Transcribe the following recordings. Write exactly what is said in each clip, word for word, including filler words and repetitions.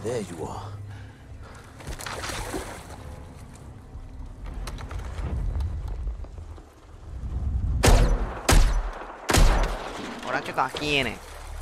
There you are. 我去打机呢。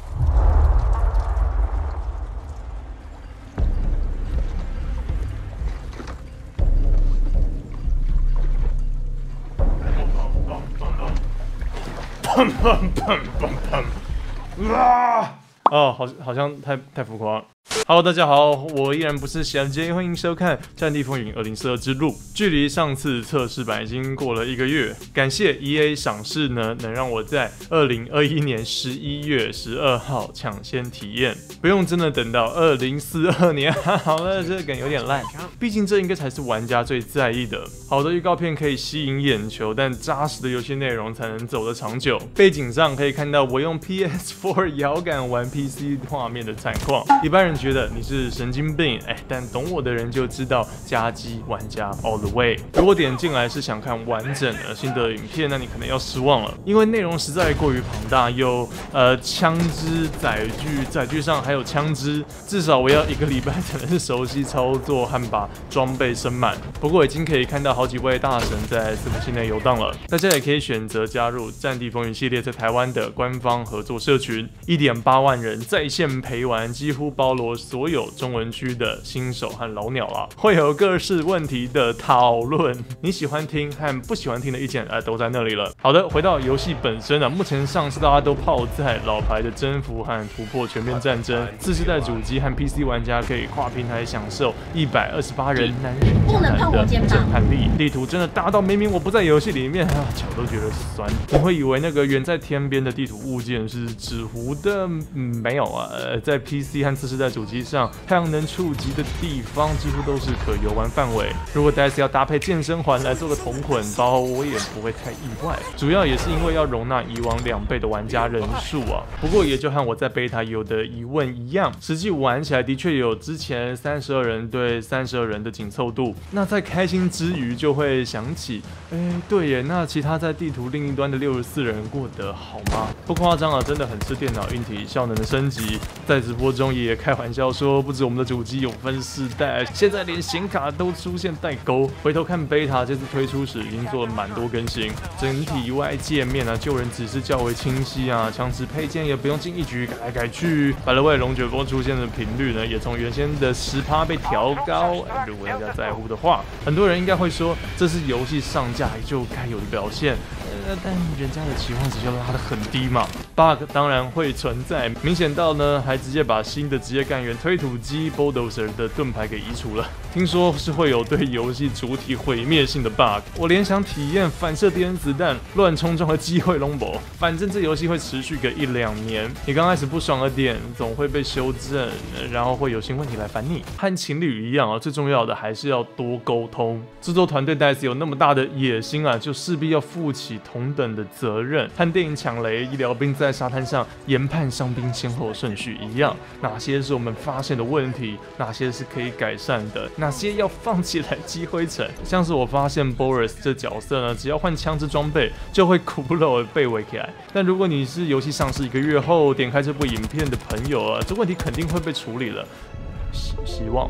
砰砰砰砰砰！啊！哦，好，好像太太浮夸了。Hello， 大家好，我依然不是小杰，欢迎收看《战地风云二零四二之路》。距离上次测试版已经过了一个月，感谢 E A 赏识呢，能让我在二零二一年十一月十二号抢先体验，不用真的等到二零四二年。好了，这个梗有点烂，毕竟这应该才是玩家最在意的。好的预告片可以吸引眼球，但扎实的游戏内容才能走得长久。背景上可以看到我用 P S 四 摇杆玩 P C 画面的惨况，一般人觉得你是神经病，哎，但懂我的人就知道家机玩家 all the way。如果点进来是想看完整的心得影片，那你可能要失望了，因为内容实在过于庞大，有呃枪支载具，载具上还有枪支，至少我要一个礼拜才能熟悉操作和把装备升满。不过已经可以看到好几位大神在伺服器内游荡了，大家也可以选择加入《战地风云》系列在台湾的官方合作社群， 一点八万人在线陪玩，几乎包罗所有中文区的新手和老鸟啦，会有各式问题的讨论，你喜欢听和不喜欢听的意见，呃，都在那里了。好的，回到游戏本身啊，目前上市大家都泡在老牌的征服和突破全面战争，次世代主机和 P C 玩家可以跨平台享受一百二十八人男人交谈的震撼力，地图真的大到明明我不在游戏里面啊，脚都觉得酸。你会以为那个远在天边的地图物件是纸糊的，嗯，没有啊，呃，在 P C 和次世代主机上，太阳能触及的地方几乎都是可游玩范围。如果 D I C E 要搭配健身环来做个同捆包，我也不会太意外。主要也是因为要容纳以往两倍的玩家人数啊。不过也就和我在 Beta 有的疑问一样，实际玩起来的确有之前三十二人对三十二人的紧凑度。那在开心之余，就会想起，哎，对耶，那其他在地图另一端的六十四人过得好吗？不夸张啊，真的很吃电脑硬体效能的升级。在直播中也开玩笑说，不止我们的主机有分世代，现在连显卡都出现代沟。回头看 Beta 这次推出时，已经做了蛮多更新，整体 U I 界面啊，救人指示较为清晰啊，枪支配件也不用轻易举改来改去。百乐味龙卷风出现的频率呢，也从原先的 百分之十 被调高。如果大家在乎的话，很多人应该会说，这是游戏上架就该有的表现。呃，但人家的期望值就拉得很低嘛 ，bug 当然会存在，明显到呢，还直接把新的职业干员推土机 Bulldozer 的盾牌给移除了。听说是会有对游戏主体毁灭性的 bug， 我连想体验反射电子弹乱冲撞的机会都没。反正这游戏会持续个一两年，你刚开始不爽的点总会被修正，然后会有新问题来烦你。和情侣一样啊，最重要的还是要多沟通。制作团队 D I C E 有那么大的野心啊，就势必要负起同等的责任，和电影抢雷、医疗兵在沙滩上研判伤兵先后顺序一样，哪些是我们发现的问题，哪些是可以改善的，哪些要放起来积灰尘。像是我发现 Boris 这角色呢，只要换枪支装备就会骷髅被围起来。但如果你是游戏上市一个月后点开这部影片的朋友啊，这问题肯定会被处理了。希希望。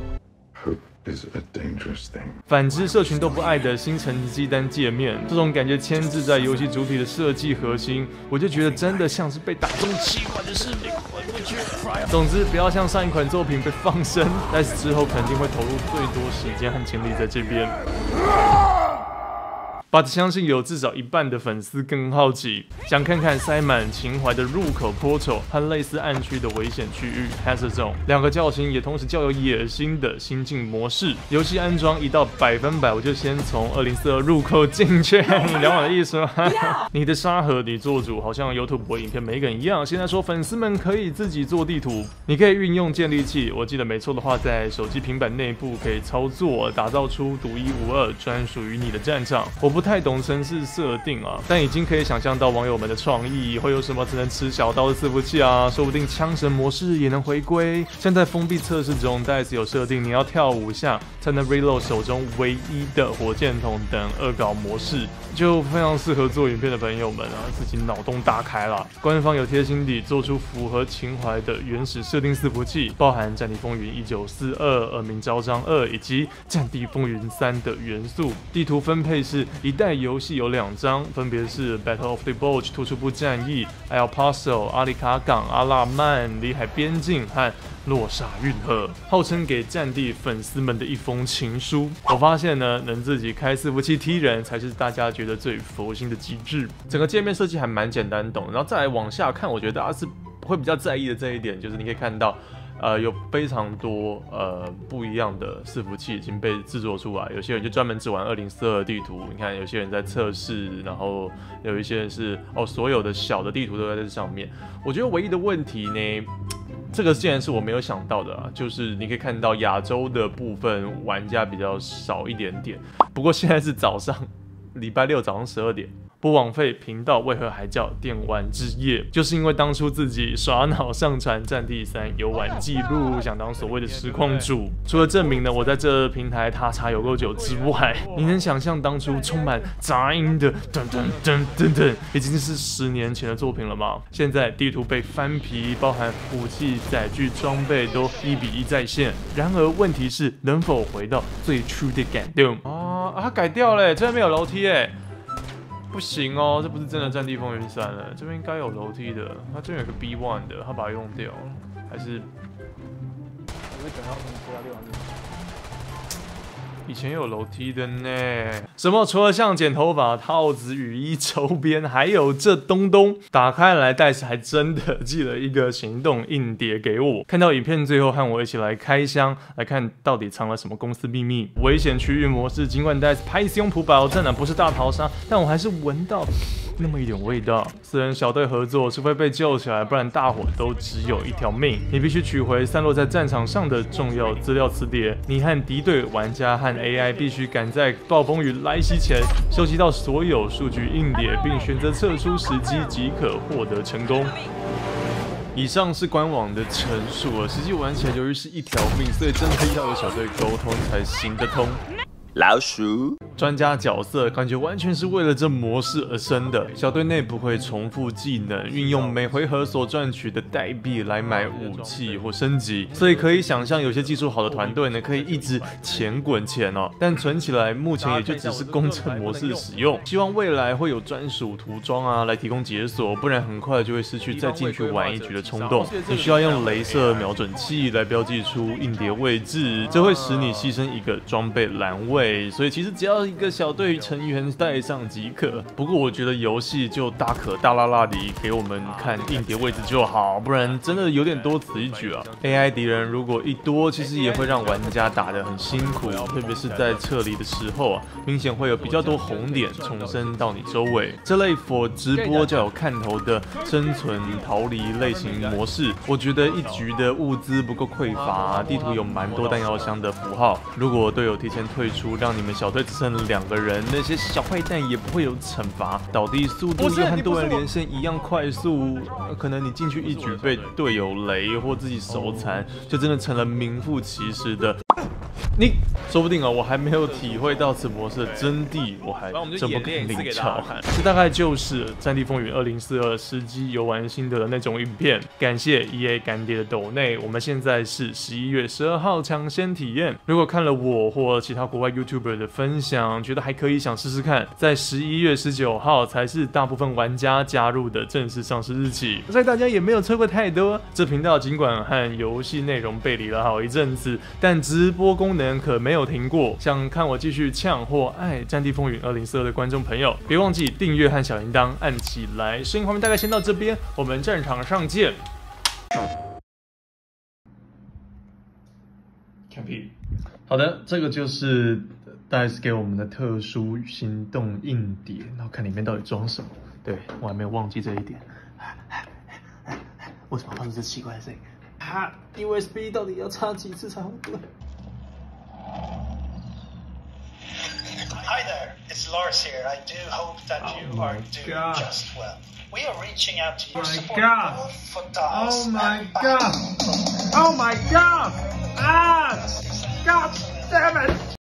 反之，社群都不爱的新成绩单界面，这种感觉牵制在游戏主体的设计核心，我就觉得真的像是被打中气管的士兵回不去。总之，不要像上一款作品被放生，但是之后肯定会投入最多时间和精力在这边。But 相信有至少一半的粉丝更好奇，想看看塞满情怀的入口坡丑和类似暗区的危险区域 Hazard Zone， 两个较新也同时较有野心的新进模式。游戏安装一到百分百，我就先从二零四二入口进去。你了我的意思吗？你的沙盒你做主，好像 YouTube 影片美梗一样。现在说粉丝们可以自己做地图，你可以运用建立器，我记得没错的话，在手机平板内部可以操作，打造出独一无二专属于你的战场。我不太懂程式设定啊，但已经可以想象到网友们的创意会有什么只能吃小刀的伺服器啊，说不定枪神模式也能回归。现在封闭测试中 ，D I C E 有设定你要跳五下才能 reload 手中唯一的火箭筒等恶搞模式，就非常适合做影片的朋友们啊，自己脑洞大开啦。官方有贴心地做出符合情怀的原始设定伺服器，包含《战地风云一九四二》、《恶名昭彰二》以及《战地风云三》的元素。地图分配是一代游戏有两章，分别是 Battle of the Bulge 突出部战役、El Paso 阿里卡港、阿拉曼里海边境和洛沙运河，号称给战地粉丝们的一封情书。我发现呢，能自己开伺服器踢人才是大家觉得最佛心的机制。整个界面设计还蛮简单懂，然后再来往下看，我觉得大家是会比较在意的这一点，就是你可以看到。呃，有非常多呃不一样的伺服器已经被制作出来，有些人就专门只玩二零四二地图，你看有些人在测试，然后有一些人是哦所有的小的地图都在这上面。我觉得唯一的问题呢，这个竟然是我没有想到的啊，就是你可以看到亚洲的部分玩家比较少一点点，不过现在是早上，礼拜六早上十二点。不枉费频道为何还叫电玩之夜，就是因为当初自己耍脑上传《战地三》游玩记录，想当所谓的实况主。除了证明呢我在这平台踏查有够久之外，你能想象当初充满杂音的噔噔噔噔噔，已经是十年前的作品了吗？现在地图被翻皮，包含武器、载具、装备都一比一再现。然而问题是，能否回到最初的感动？啊啊，它改掉了，这边没有楼梯哎。不行哦，这不是真的《战地风云三》了，这边应该有楼梯的。它这边有个 B 一 的，它把它用掉了，还是？我会等到拖到六万六。以前有楼梯的呢。什么？除了像剪头发、套子、雨衣、周边，还有这东东。打开来，戴斯还真的寄了一个行动硬碟给我。看到影片最后，和我一起来开箱，来看到底藏了什么公司秘密。危险区域模式，尽管戴斯拍胸脯保证呢不是大逃杀，但我还是闻到那么一点味道。四人小队合作，除非被救起来，不然大伙都只有一条命。你必须取回散落在战场上的重要资料磁碟。你和敌对玩家和 A I 必须赶在暴风雨来袭前收集到所有数据硬碟，并选择撤出时机即可获得成功。以上是官网的陈述，实际玩起来由于是一条命，所以真的要有小队沟通才行得通。老鼠专家角色感觉完全是为了这模式而生的。小队内不会重复技能，运用每回合所赚取的代币来买武器或升级，所以可以想象有些技术好的团队呢，可以一直钱滚钱哦。但存起来目前也就只是工程模式使用，希望未来会有专属涂装啊来提供解锁，不然很快就会失去再进去玩一局的冲动。你需要用雷射瞄准器来标记出硬碟位置，这会使你牺牲一个装备栏位。所以其实只要一个小队成员带上即可。不过我觉得游戏就大可大拉拉地给我们看硬碟位置就好，不然真的有点多此一举啊。A I 敌人如果一多，其实也会让玩家打得很辛苦，特别是在撤离的时候啊，明显会有比较多红点重生到你周围。这类 for 直播较有看头的生存逃离类型模式，我觉得一局的物资不够匮乏，地图有蛮多弹药箱的符号，如果队友提前退出，让你们小队只剩两个人，那些小坏蛋也不会有惩罚，倒地速度又和多人连线一样快速。可能你进去一局被队友雷或自己手残，就真的成了名副其实的。你说不定啊，我还没有体会到此模式的真谛，我还真不敢领教。这大概就是《战地风云二零四二》实机游玩心得的那种影片。感谢 E A 干爹的抖内，我们现在是十一月十二号抢先体验。如果看了我或其他国外 YouTuber 的分享，觉得还可以，想试试看，在十一月十九号才是大部分玩家加入的正式上市日期，所以大家也没有错过太多。这频道尽管和游戏内容背离了好一阵子，但直播功能可没有停过。想看我继续呛或爱《战地风云二零四二》的观众朋友，别忘记订阅和小铃铛按起来。声音画面大概先到这边，我们战场上见。看屁！好的，这个就是D I C E给我们的特殊行动硬碟，然后看里面到底装什么。对，我还没有忘记这一点。为什么发出这奇怪的声音？啊 ，U S B 到底要插几次才会对？ Hi there, it's Lars here. I do hope that Oh you my are doing God. just well. We are reaching out to you. Oh my support God. both for Dawes Oh my and god! Oh my god! Ah! God damn it!